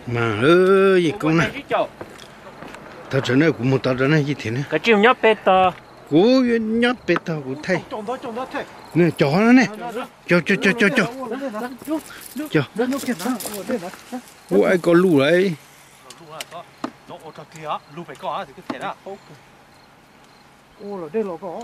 mà gì con này thật sự này cũng một tao này gì thế này cái chiều nhóc bé to cú nhóc bé tao cũng thay nè chó nó nè cho ủa ai có lù đấy ô là đây là có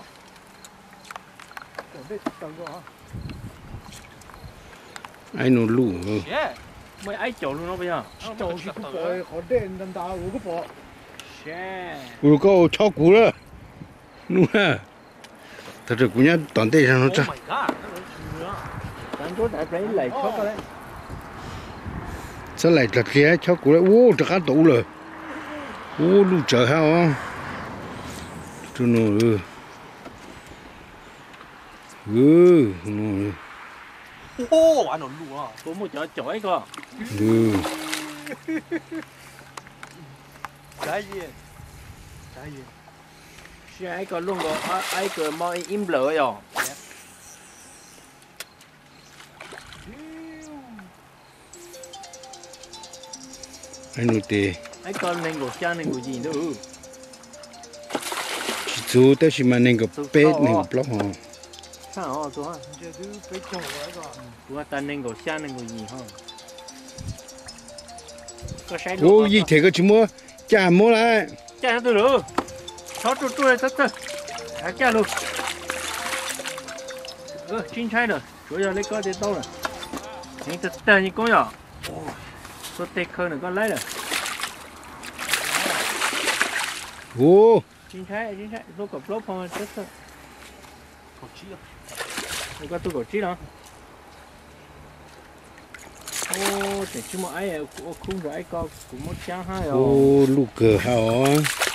ai nó lù mấy ai chậu luôn nó bây giờ chậu thì cũng bỏ họ đen đần đào cũng bỏ ủa có chó cú đó đúng à thật sự cũng nhá toàn tay sang nó cha sao lại chặt kia chó cú đấy ô chặt cá tủ rồi ô lù chở hao cho nó nó ô anh nó lù à có một chó chói cơ cái gì xe ai còn luôn có ai cứ mọi im lỡ rồi anh nuôi tê ai còn nên có cha nên có gì nữa chú tới khi mà nên có pet nên có block hả sao hả chú hả chú ta nên có cha nên có gì hả có sai ô gì thế có chú mua chả mua lại cha tôi nữa chó tôi tất cha luôn chín trái rồi chủ yếu lấy có tiền đâu rồi những tờ như con nhỏ số tê khơi này con lấy rồi ô chín trái tôi có block không tất có chí rồi có tôi có chí đó ô để chứ mà ai không rồi ai có cũng một trang hai rồi ô lù cờ hao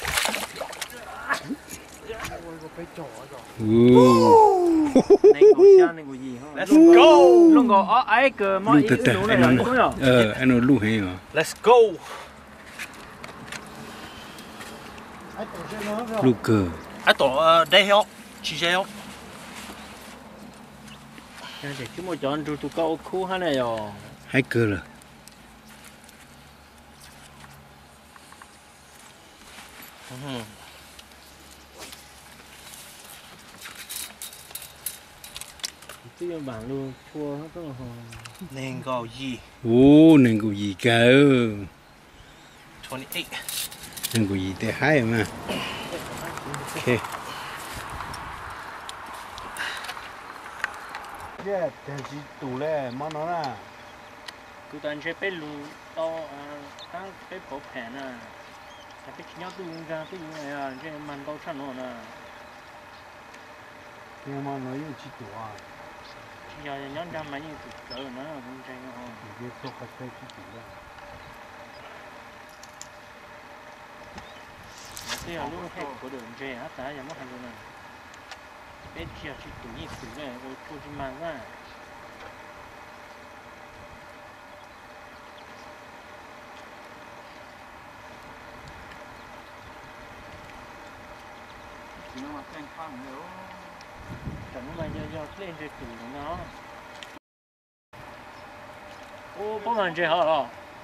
Let's go. Luôn có ai cơ mà ít nữa này anh nói lù hay à Let's go. lù cờ ai tổ đây heo chỉ heo để chúng một chọn tụi câu khu hai này rồi hai cờ rồi cái bản luôn chua nó rất là nên có gì ô nên có gì cả 28 nên có gì thế hay mà ok yeah thế chỉ tủ lệ mà nó là cứ tận chế bé luôn to các bé bột phèn à các bé nhóc tôi ra tôi này à chế màn bao chân nó nè nhưng mà nó yêu chỉ tủ à giờ nhóc ra mấy như tủ cỡ nó cũng chơi nó không biết tôi phải chơi chỉ tủ đó cái là lúc hết có đường chơi á tại giờ mất hàng luôn nè bé chia chỉ tủ như tủ này rồi cho chỉ màn ra nó mà canh phăng nữa chẳng mà giờ lên chơi tủ nó ô bố mình chơi hả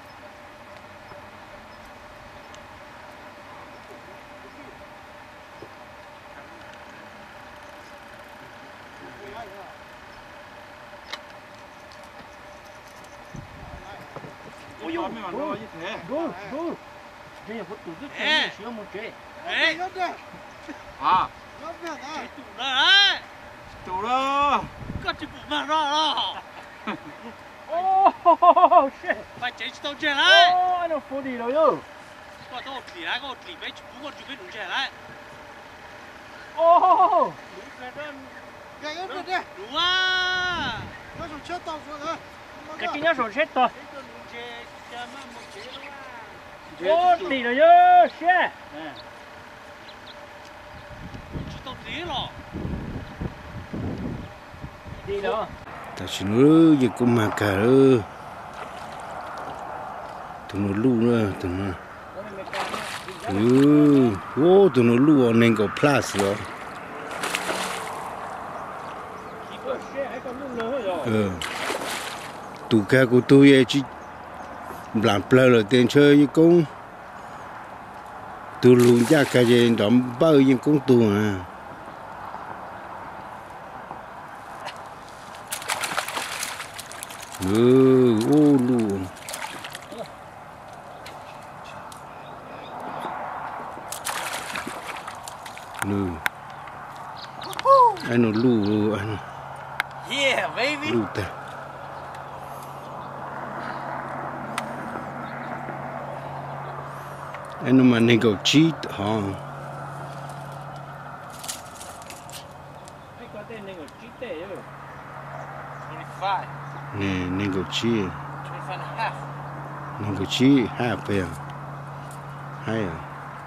ôi yo mấy bạn nói như thế đủ bây giờ phải tủ rất nhiều sữa một chế à tủ đó có chụp mà đó oh shit phải chạy tàu chạy lại oh nó phô đi rồi yo có tàu thủy lại có thủy mấy chụp có chụp mấy đủ chạy lại oh đủ à nó sổ chết tàu rồi cái kia nó sổ chết rồi ô đi rồi yo shit đi đâu ta chỉ nói gì cũng mà cả ơ tụi nó lu nữa tụi nó ô tụi nó lu nên có plus rồi tụ ca của tôi chỉ làm plơ rồi tiền chơi như cũng từ luôn ra cái gì đó bao nhiêu cũng tu à ô luôn lu anh nó lu anh Yeah, baby. lu ta anh nó mà nên go cheat hả Ai có tên này của trí tệ rồi. 25. nè nên go cheat 25 and a half. nên go cheat half à hay à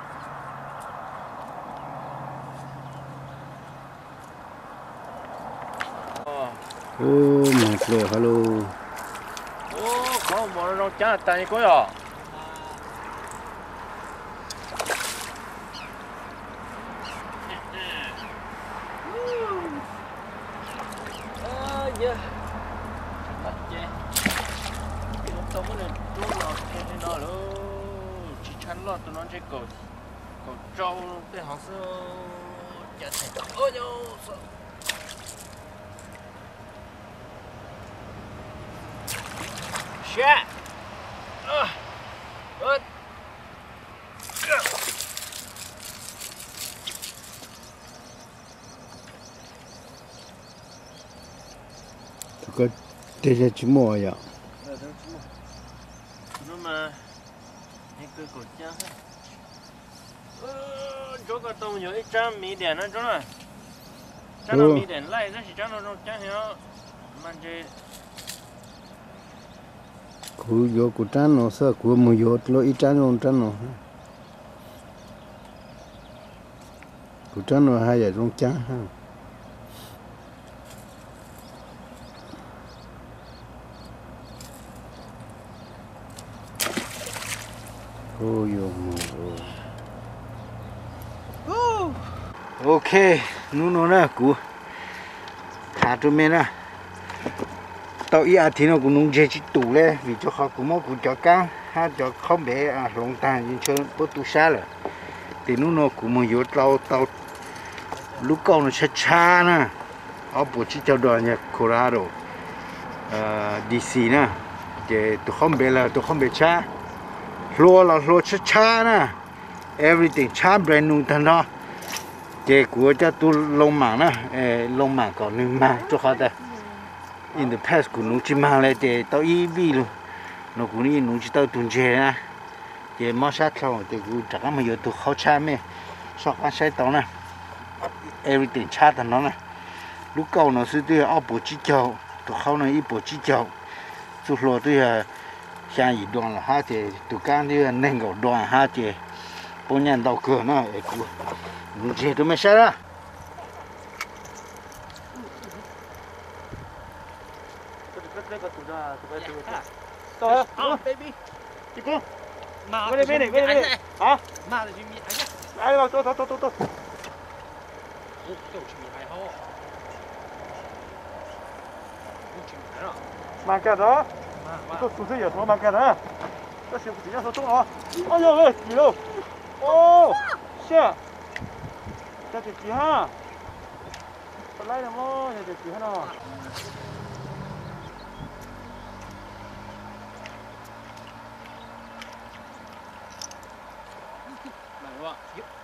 một lô hello Có một nó chả tay có à. Yeah. Lúc tao mới lên chú nào trên nó luôn, chỉ chắn lo tụi nó chơi cầu trâu để họ sẽ chặt thành ôi yo. Shit. Good. có thế là chỉ mua vậy Nhưng mà những cái cổ trang chỗ cái tôm nhiều ít trăm mỹ điện nữa chỗ này trăm mỹ điện lại nó chỉ trăm nó trang hiểu mà chỉ cú vô cú trăn nó sợ cú mua vô lo ít trăn nó cú trăn nó hay là trong trắng ha ôi yo ok nó nè cú thả cho mình nè tao ý thì nó cũng nung dễ chỉ tủ lên vì cho họ cũng mau cũng cho cao ha cho không bé lồng tàn như chơi bớt tu xa rồi thì nó cũng muốn vô tao lúc câu nó cha nè ở bộ chỉ cho đoàn nhà Colorado DC nè thì tụi không bé là tụi không bé cha lo cha nè everything cha brand new thằng đó thì của cho tụi lông mảng nè lông mảng còn nương mảng cho họ đây in the past cũng nung chỉ mang lại để tao ý vi luôn nó cũng đi nung chỉ tao tuần chơi nè thì mất sát xong thì cũng chắc là bây giờ tụi khó cha mẹ sau khi sai tao nè everything cha thằng nó nè lúc cầu nó sẽ đưa ở bộ chỉ châu tụiเขาnày ít bộ chỉ châu tụi lo tụi sang gì đoàn là hai thì tụi can đi nên gọi đoàn hai thì bốn nhân đầu cửa nó cũng nung chơi tụi mày sai đó Rồi, baby. chị cô Mà bên này hả mà là gì mi anh ai vào tôi Cầu chim mi ai ho. Chim mi đó. mang cái đó Mà tôi tụi tôi giờ tôi mang cái đó tôi xem chỉ ra số tung nó ôi giời ơi gì đâu ô xe cho chị ha lấy làm mô nhà chị ha nào này quá.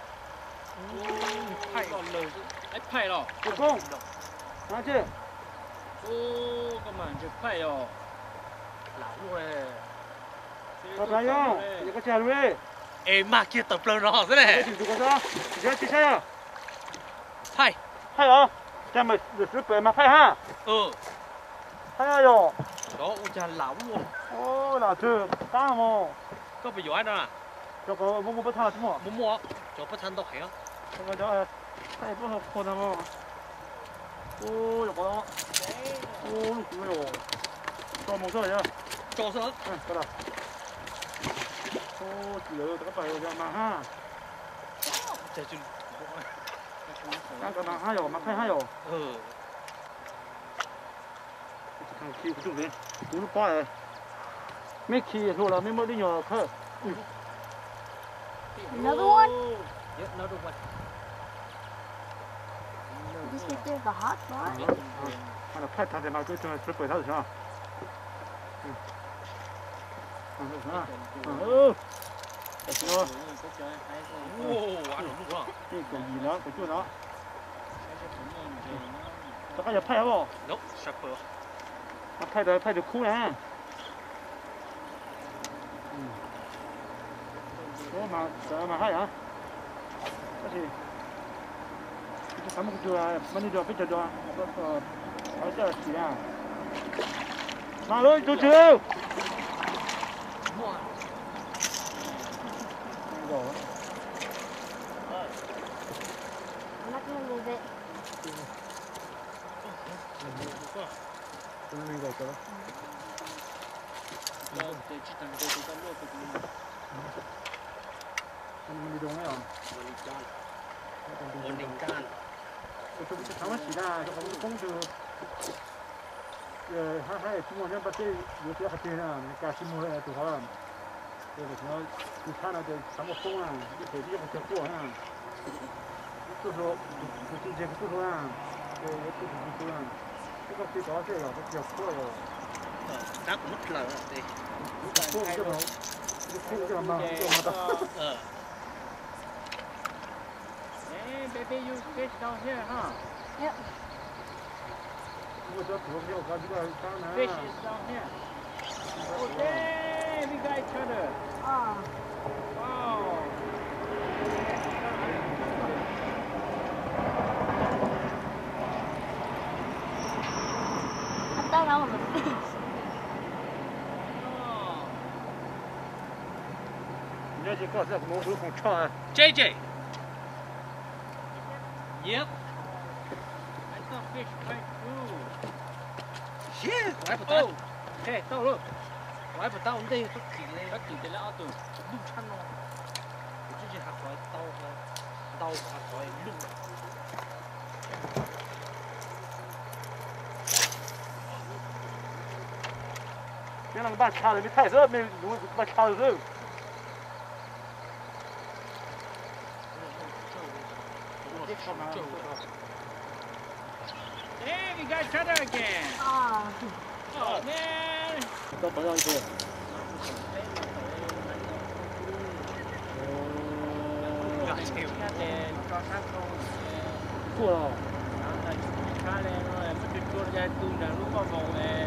Phải còn lời. Ấy phải rồi. cô không nói chứ Ô, cái màn chụp phải rồi. Lão rồi. tập lại không giờ có chèn luôn đi Ê mà kia tập lờ nó thế này. chị có sao chị xe à Phải. hay hả chèn mày được rút về mà phải ha Ừ. hay rồi Đó ôi cha lão luôn. ô là chưa ta mà Có bị giỏi đâu à? cho có mua bắt thằng chứ mà mua cho bắt thân đâu hả? cho cái đó hay bắt học con nào mà ô được đó ô lúc rồi cho một rồi nhá Cho sớ. cái này ô chỉ lỡ cái bài rồi mà ha Trời chừng. cái mà hay rồi mà phải hay rồi Ừ. thằng kia cũng được đi cũng nó qua rồi 没起错了，没没得鸟看。 Another one? Yep, another one. This is there's a hot spot. 看到太长点嘛，就这这鬼他的上。哦，行了， Ồ, quá đúng rồi. 这个鱼呢，给就拿，这还要拍好不？ Nope, sharper. 拍的哭呢。我马海啊，这是，这什么个啊？蛮你做，别做啊，好这是啊。马路走走。 I'm not gonna move it. Mình đi đúng không? Ổn định can. Tôi thắng nó chỉ là không không từ hai chúng mình bắt tay vừa tới hạt tiền à, cả chúng mình là tụi họ rồi nó cứ thang nó để thắng một công à, cái thời tiết một cuộc ha, tôi rồi tôi chơi cái tôi à, tôi à, cái đó chơi là cái cuộc rồi, Đáp mất lời rồi. cái mà Hey, baby, you fish down here, huh? Yep. Fish is down here. Oh, damn, we got each other. Oh. Wow. I thought I was a fish. nhớ chỉ có sẽ có một con chó JJ. Yep. I saw fish right through. Shit, quái của tao. Hey, tao luôn. Quái của tao đây phát kỳ đây là từ lúc chăn nó. Cái gì hạt quái tao hạt quái lúc. 别那个把掐的没太热，没把掐的热。 Hey, we got each other again. Ah. Oh man. 再回上去。过了。 Khá lên rồi, mất được chua ra tu rằng lúc vào vòng này.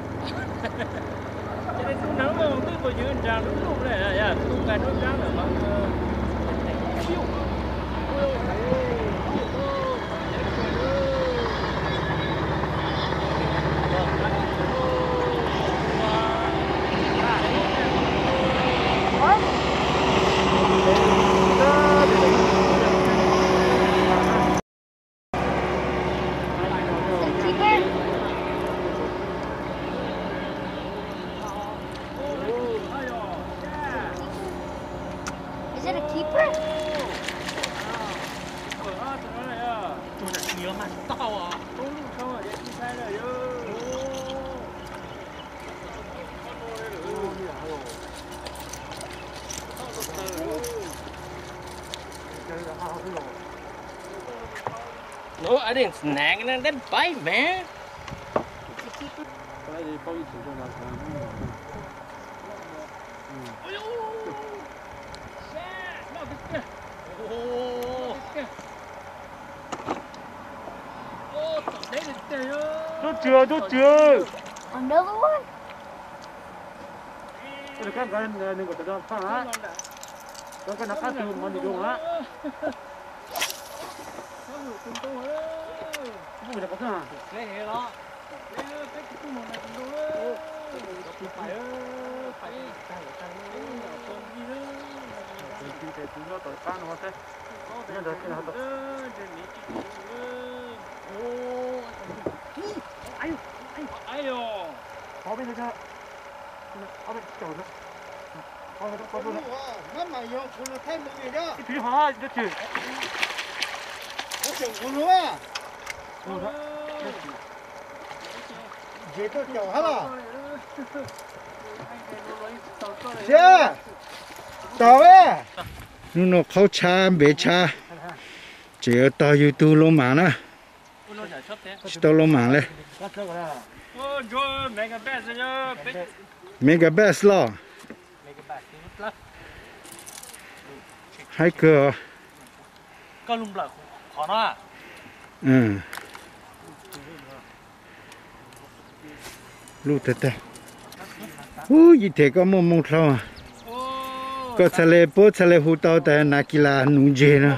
Cho nên tu nắng vào tu vào dưới rằng lúc này là tu cả nước rắn là bằng chiêu. Is it a keeper? No, I didn't snag it. That bite, man. It's a keeper. Cái này bao nhiêu tiền cho nó? Tốt chưa. Another one? Cái này của tao phá á. Cái nó cắt từ mà đi đúng á. Không phải có sao? Cái này đó. Cái món này cũng đúng đó. Phải Thì nó tới phá nó thế. Nó được cái nào đó. Ayo. Có bên đó. Có bên chỗ đó. Có bên đó. Nó mà dùng phụ nữ thêm một gì đó. Cái thứ hóa nó chứ. Nó dùng phụ nữ à? Phụ nữ. Dễ tôi chậu hả bà? xe tàu ấy nó khâu cha bể cha chỉ ở tàu YouTube lô mạng nè tàu lô mạng lên mega best lo hai cửa có lùng lợ khó nó à lu tê tê gì thế có mông mông thao à có xà lê bố xà lê hú tao tại nà kỳ là nung dê nữa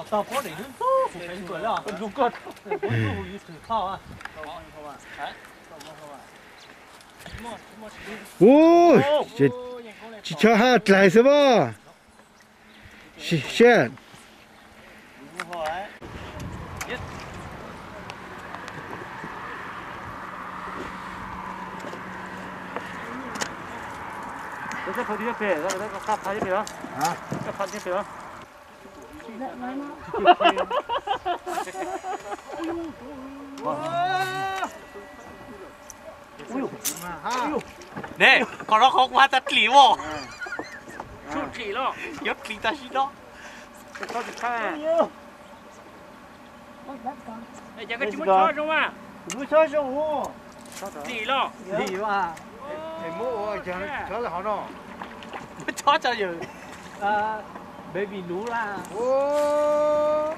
ô chỉ cho hát lại sao ba shit 这跑这边，那个看跑这边啊，这跑这边啊。 Is that mine now? nè còn nó không qua ta kỹ vô chút kỹ đó nhớ kỹ ta xí đó Sao thì khai? Oh, that's gone. đây chẳng có chúng cho không à Bữa sao xong hô? kỹ đó Gì mà? em mua cho là họ nó cho giờ baby lú là ô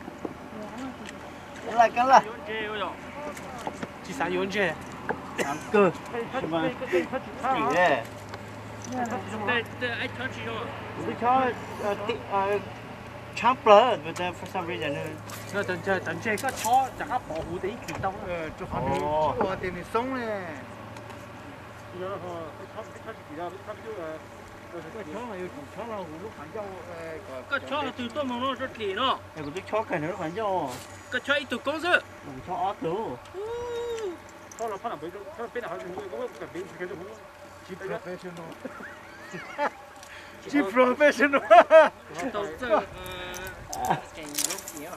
Lại cái là chỉ sáng yến chơi làm cơ. Mà chỉ đấy. đây anh cho chị rồi Bữa cho chăm bờ, but for some reason. nó tận chơi có cho chẳng có bảo hộ để kỹ đâu cho họ đi cho tiền đi sống nè có cho là từ tôi mà nó rất kỹ đó Cái cho cái nữa phải cho. có cho ít từ công sự Cho ớt đủ. cho là phát là bên nào cũng phải bên cái cũng chỉ professional đầu tư cái lúc kia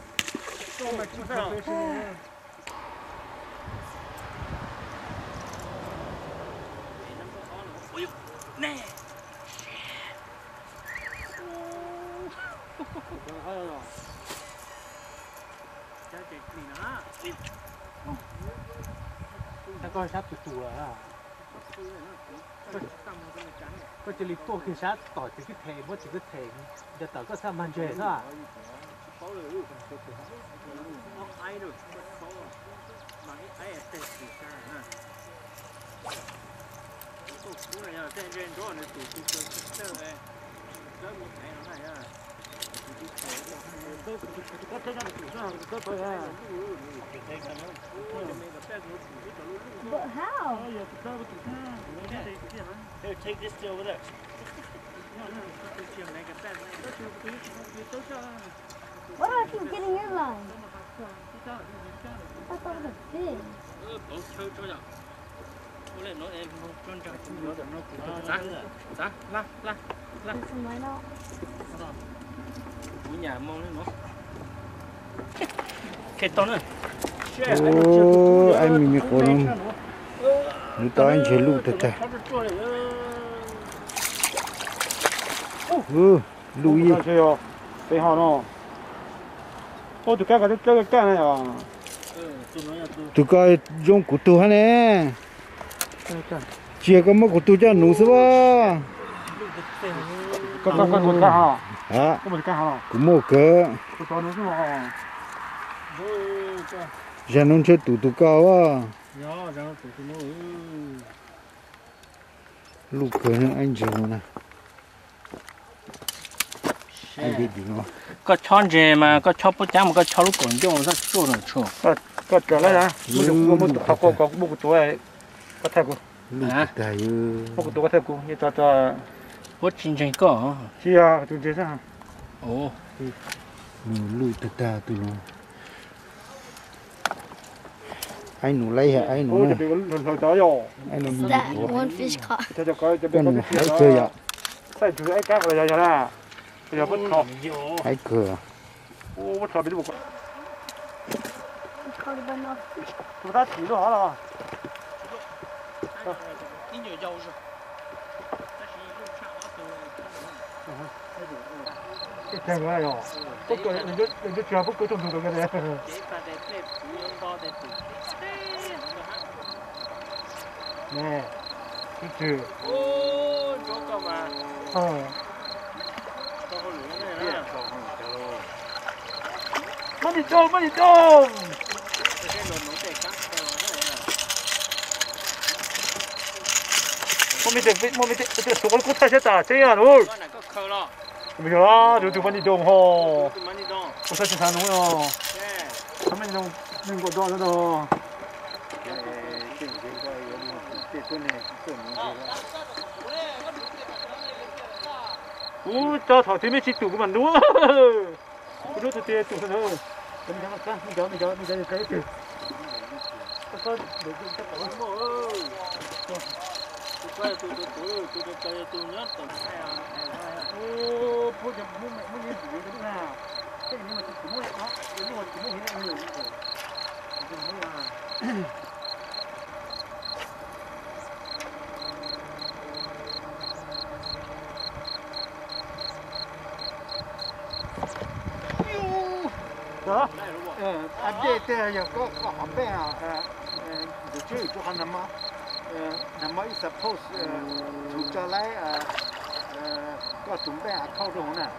nè Ta coi sát tụt tụt à. Có chỉ lịch tô khi sát tỏi chỉ cái thề mất chỉ cái thề. Giờ tỏi có sao man chơi thôi à? nó ai được mà cái ai sẽ chỉ ra nè cái này là trên trên đó này tụi tôi này cái một cái nó này à Có thế nào tụt sao có thôi à. But how? Here, take this to over there. Why do I keep getting your line? I thought it was big. bố chơi cho nhở bố lên nói em con chào giá la There's some mine out. của nhà mong lên nó cái to nữa ô anh mình có lắm người ta anh chơi lụt thật lụi chơi rồi. Thấy họ nó. Ô tụi cái này à. tụi cái dùng cụ tu hả nè chia cái mất cụ tu cho nụ sao ba Có cái hả? à Có một cái hả? cũng mua cỡ Có to nữa chứ mà. giờ nó chơi tụ cao á lụt cỡ nữa anh chơi nó nè anh biết gì nó có chọn gì mà có chọn bút trắng mà có chọn lúc còn dùng rất chua rồi chua Có trở lại hả? Một học có một tuổi có thay cô. lụt tại Một tuổi có thay cô như cho bút chính chính có chi à tụi thế sao? ồ lụt ta tụi nó anh nó lấy hả anh nó nè anh nó Is that one fish caught? cái nó hay chơi ạ Sai chủ ai cá rồi giờ nè. Bây giờ bắt thọ. hay cửa Ô bắt thọ bị một. Caught it by mouth. Tụi ta chỉ nó hả là. đi nhiều dầu rồi 这个哟，不过人家全部各种都个的。 这把的这不用包的土。 呢，就是。 哦，这个嘛。 嗯。 到后轮的了。 慢点走，慢点走。 这些龙在干， 我们这手工太些大这样喽。 哪个扣了？ 没有啦，就慢点动吼。 慢点动。 我才去看侬哟。 哎。 他们弄弄过多少喽？我找草对面去走个嘛，นู่我都是这走上头。你看，你找，可以走。这个这搞什么哦？哦，不讲不没人煮的啦，这里面是土木的啊，有那个土木现在没有这个，这没有啊。啊？ 对，有个航班啊，就有个那么一 suppose 从这来个准备啊靠中呢。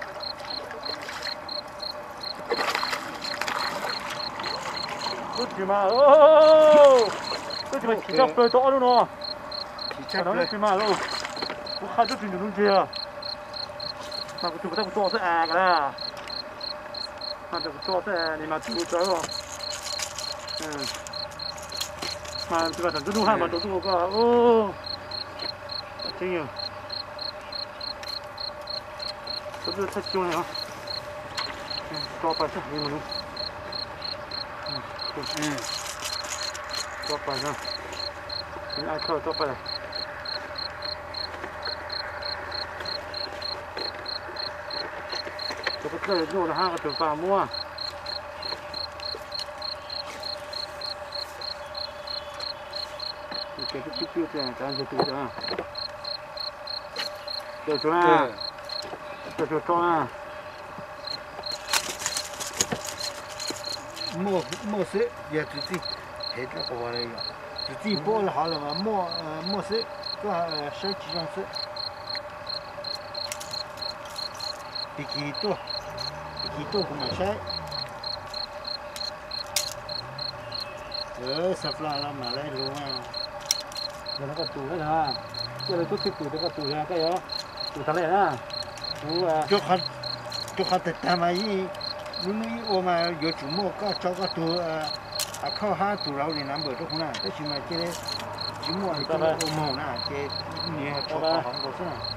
都去嘛哦，都去嘛，提车不到了喏，提车不去嘛喽，我还是去那种去啊，那个就不得多少个啦。那这个多的你妈出走了，妈这个整个路还蛮多个哦，真有，这不是太凶了啊，抓把上你们弄，抓把上，你爱靠抓把来。这个这肉的哈个头发摸啊，这个就这样，咱就对啊，这装啊，这就装啊， 磨石也自己配着包了呀，自己包了好了嘛，磨石个手机上是。Begitu kumasai. Sebelah lama lah luang. Jangan kau tu lah. Jadi tu situ dekat tu ya kaya. Tu salah lah. Jok tamai. Nuni oma yo cuma kau cakap tu kau tu lau ni number tu kuna. Tapi cuma cuma itu oma na. Ni cakap hang kau sana.